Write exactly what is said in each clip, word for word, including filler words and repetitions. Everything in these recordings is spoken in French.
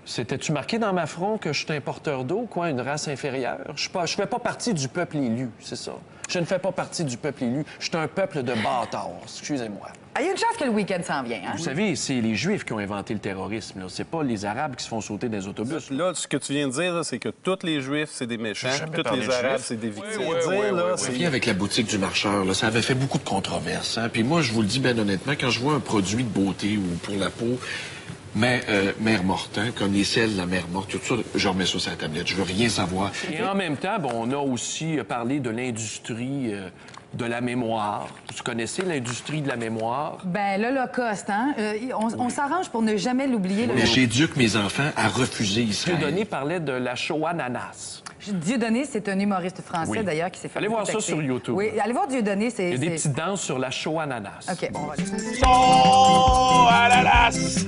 C'était-tu marqué dans ma front que je suis un porteur d'eau, quoi, une race inférieure? Je ne fais pas partie du peuple élu, c'est ça. Je ne fais pas partie du peuple élu. Je suis un peuple de bâtards, excusez-moi. Ah, il y a une chance que le week-end s'en vient, hein? Vous savez, c'est les Juifs qui ont inventé le terrorisme, là. C'est pas les Arabes qui se font sauter des autobus. Là, ce que tu viens de dire, c'est que tous les Juifs, c'est des méchants, jamais tous parlé les de Arabes, Juifs. c'est des victimes. Oui, oui, Dire, oui, là, oui, c'est- oui. Avec la boutique du marcheur, là, ça avait fait beaucoup de controverses. Hein? Puis moi, je vous le dis bien honnêtement, quand je vois un produit de beauté ou pour la peau, mais euh, mère morte, hein, comme les sels, la mère morte, tout ça, je remets ça sur la tablette. Je veux rien savoir. Et en même temps, bon, on a aussi parlé de l'industrie euh, de la mémoire. Vous connaissez l'industrie de la mémoire? Ben, l'Holocauste, hein? Euh, on on s'arrange pour ne jamais l'oublier. Mais j'éduque mes enfants à refuser Israël. Dieudonné parlait de la Shoah nanas. Dieudonné, c'est un humoriste français, Oui. d'ailleurs, qui s'est fait... Allez voir ça contacter. sur YouTube. Oui, allez voir Dieudonné, c'est... Il y a des c'est- petites danses sur la Shoah nanas. OK, bon, on va aller. Oh, à la lasse,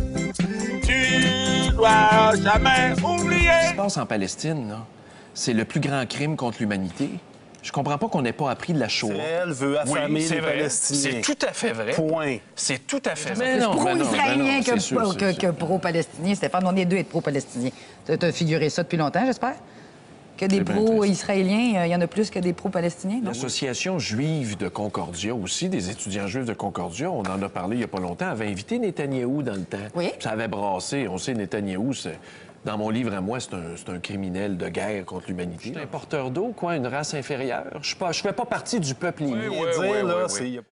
tu dois jamais oublier. Ce qui se passe en Palestine, là, c'est le plus grand crime contre l'humanité. Je comprends pas qu'on n'ait pas appris de la Shoah. Israël veut affamer c'est les vrai. Palestiniens. C'est tout à fait vrai. Point. C'est tout à fait C'est vrai. pro-israélien que, c'est sûr, que- c'est que sûr. pro-palestinien. Stéphane, on est deux à être pro-palestinien. Tu as figuré ça depuis longtemps, j'espère? Que des C'est bien pro-israéliens, euh, il y en a plus que des pro-palestiniens, non? L'Association juive de Concordia aussi, des étudiants juifs de Concordia, on en a parlé il n'y a pas longtemps, avait invité Netanyahou dans le temps. Oui. Ça avait brassé. On sait, Netanyahou, c'est... Dans mon livre à moi, c'est un, c'est un criminel de guerre contre l'humanité. Je suis un porteur d'eau, quoi, une race inférieure. Je ne fais pas partie du peuple élu. Dire, là, c'est-